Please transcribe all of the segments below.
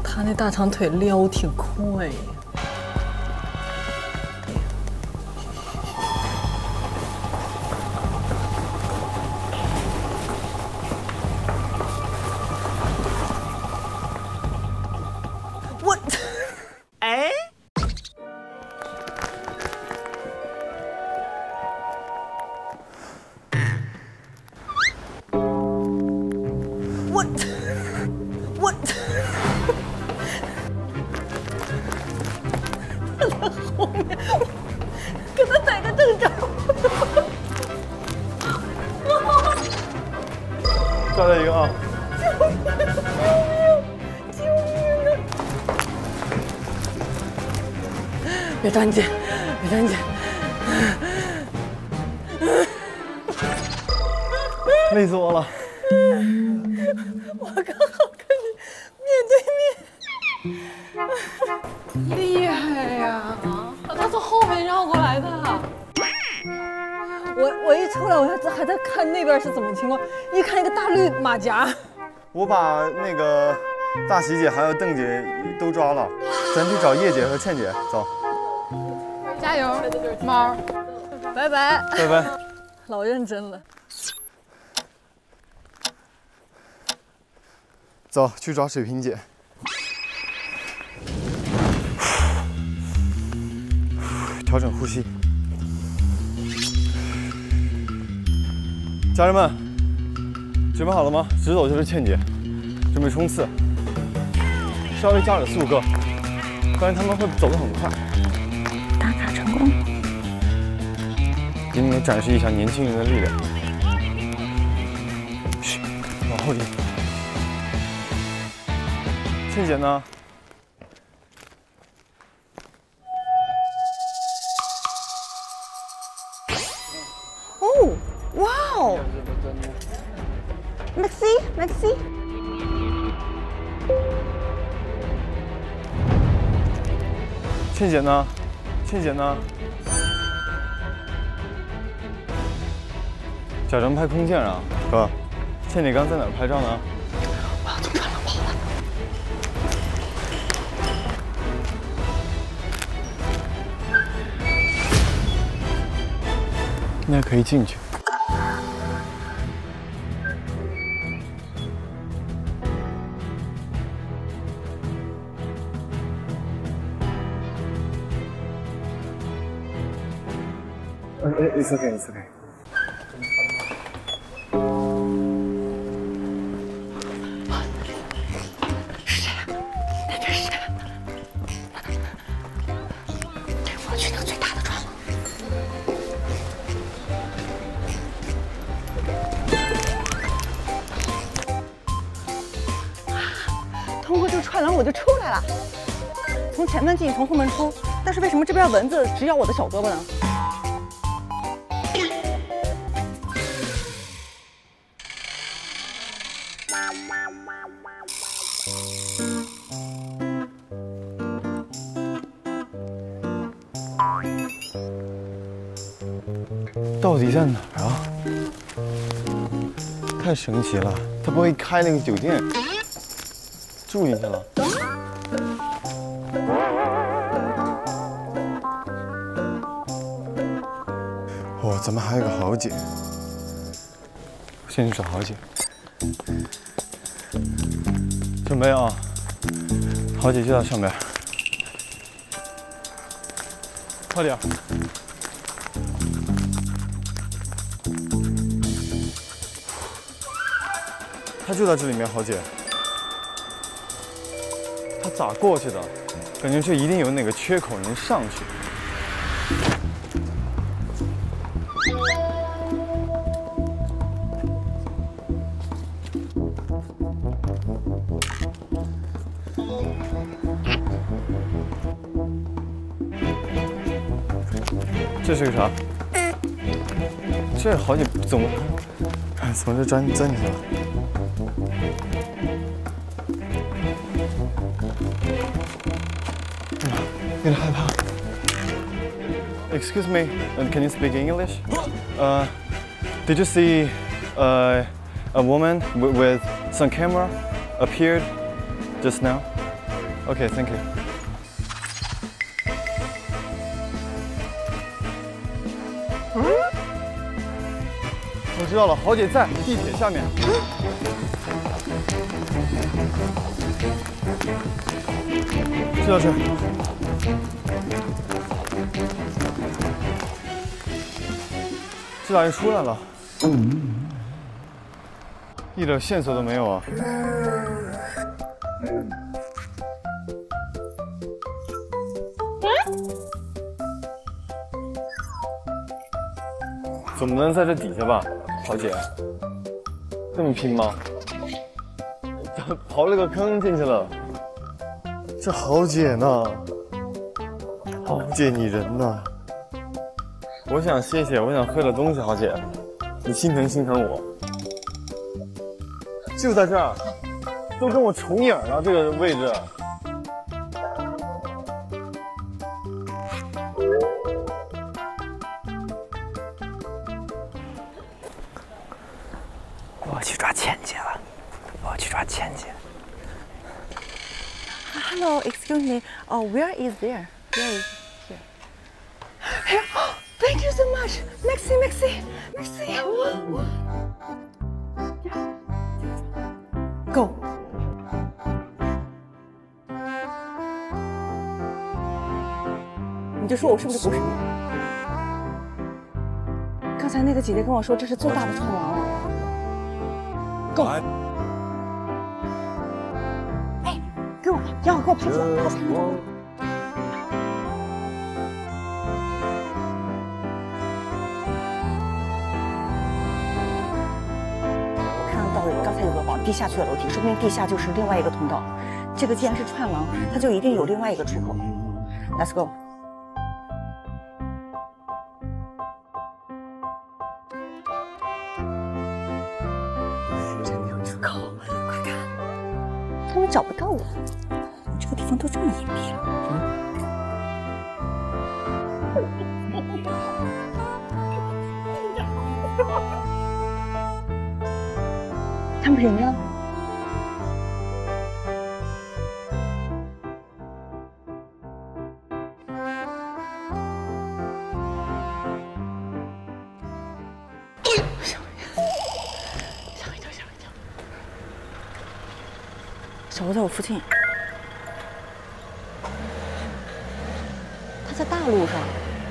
他那大长腿撩挺快。 后面，给他逮个正着。 抓到一个啊！ 救命啊！别着急，别着急。 累死我了！ 我刚好跟你面对面。厉害呀！他从后面绕过来的。我一出来，我还在看那边是怎么情况，一看一个大绿马甲。 我把那个大喜姐还有邓姐都抓了，咱去找叶姐和倩姐，走。 加油，猫！拜拜， 拜拜。 老认真了。 走，去找水瓶姐。调整呼吸。家人们，准备好了吗？直走就是倩姐，准备冲刺。稍微加点速度，不然他们会走得很快。 打卡成功。 给你们展示一下年轻人的力量。嘘，往后移。 倩姐呢？ 哦，哇哦 ，Maxi， 倩姐呢？倩姐呢？假装拍空镜啊，哥。倩姐刚在哪儿拍照呢？ 那可以进去。It's okay, it's okay. 我去那个最大的窗户。 通过这个串栏我就出来了，从前门进，从后门出。但是为什么这边蚊子只咬我的小胳膊呢？ 到底在哪儿啊？太神奇了，他不会开那个酒店住进去了？哦，咱们还有个豪姐，先去找豪姐。准备啊，豪姐就在上面，快点。 他就在这里面，豪姐。他咋过去的？感觉这一定有哪个缺口能上去。这是个啥？这豪姐怎么从这钻进去了？ 有点害怕。Excuse me, can you speak English? Did you see a woman with some camera appeared just now? OK，Thank you。我知道了，豪姐在地铁下面。这就是。这俩人出来了，一点线索都没有啊！总不能在这底下吧，豪姐？这么拼吗？刨了个坑进去了。这豪姐呢？豪姐你人呢？我想谢谢，我想喝点东西，豪姐，你心疼心疼我。就在这儿，都跟我重影了，这个位置。 我去抓倩姐了，我去抓倩姐。 Hello, excuse me. Where is there? Where is here? Here. Thank you so much. Merci, merci, merci. Go. 你就说我是不是不是你？刚才那个姐姐跟我说这是最大的串王了。Go. 哎，给我，让我给我拍起来，拍起来。刚才有个往地下去的楼梯，说明地下就是另外一个通道。这个既然是串廊，它就一定有另外一个出口。Let's go。这没有出口，快看，他们找不到我。这个地方都这么隐蔽了。他们人呢？吓我一跳！小罗在我附近，他在大路上。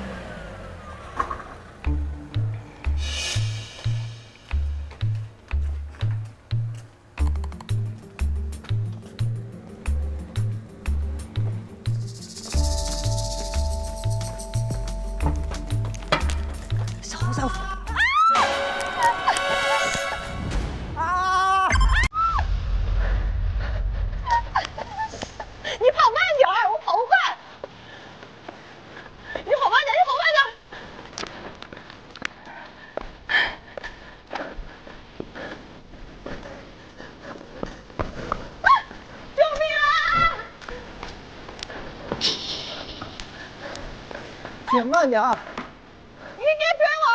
姐慢点啊！ 你别追我！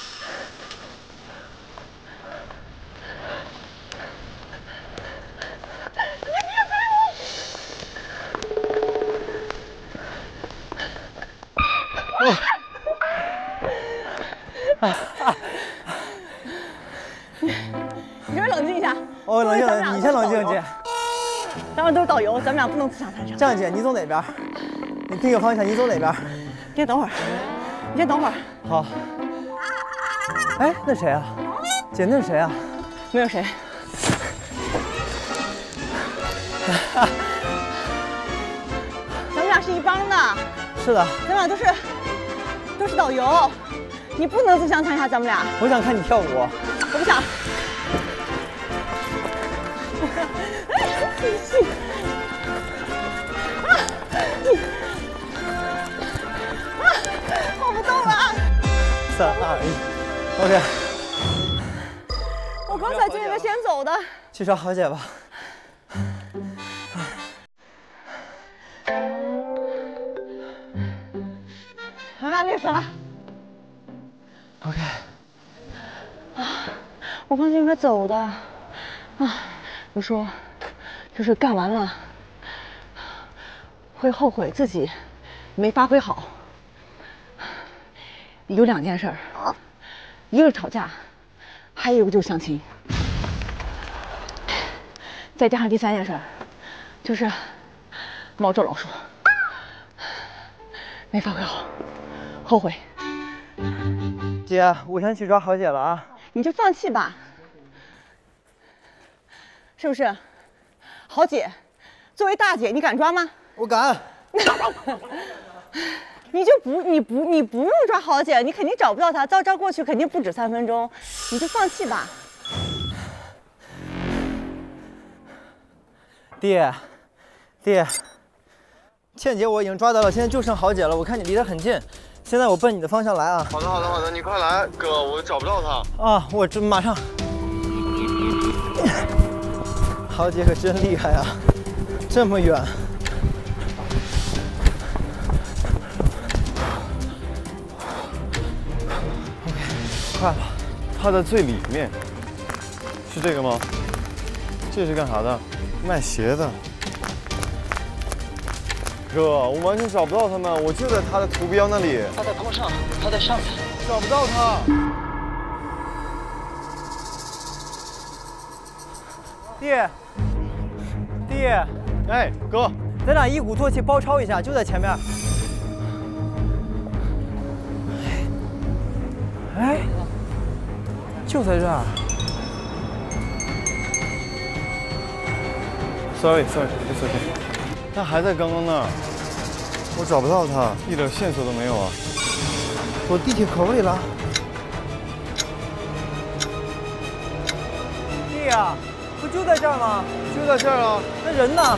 你别追我！你稍微冷静一下。 我冷静冷静，你先冷静，姐。 咱们都是导游，咱们俩不能自相残杀。 这样，姐，你走哪边？你定个方向，你走哪边？ 你先等会儿，你先等会儿。 好。哎，那谁啊？姐，那是谁啊？ 没有谁。咱们俩是一帮的。 是的。 咱俩都是导游，你不能自相残杀咱们俩。 我想看你跳舞。 我不想。跑不动了。 3、2、1 ，OK。 我刚才就应该先走的。 去找豪姐吧。 累死了。 OK。 我刚才应该走的。你说，就是干完了， 会后悔自己没发挥好。有2件事儿，一个是吵架，还有一个就是相亲，再加上第3件事儿，就是猫捉老鼠，没发挥好，后悔。 姐，我先去抓豪姐了啊！ 你就放弃吧，是不是？豪姐，作为大姐，你敢抓吗？ 我敢。 你不用抓豪姐，你肯定找不到她，招招过去肯定不止3分钟，你就放弃吧。 弟，倩姐我已经抓到了，现在就剩豪姐了。我看你离得很近，现在我奔你的方向来啊。 好的，你快来，哥，我找不到他。 啊，我这马上。豪姐可真厉害啊，这么远。 快了，他在最里面，是这个吗？这是干啥的？卖鞋的。哥，我完全找不到他们，我就在他的图标那里。 他在坡上，他在上面， 找不到他。 弟， 哎，哥， 咱俩一鼓作气包抄一下，就在前面。哎，就在这儿。 Sorry，it's okay。他还在刚刚那儿，我找不到他，一点线索都没有啊。 躲地铁口里了。弟呀，不就在这儿吗？ 就在这儿啊。 那人呢？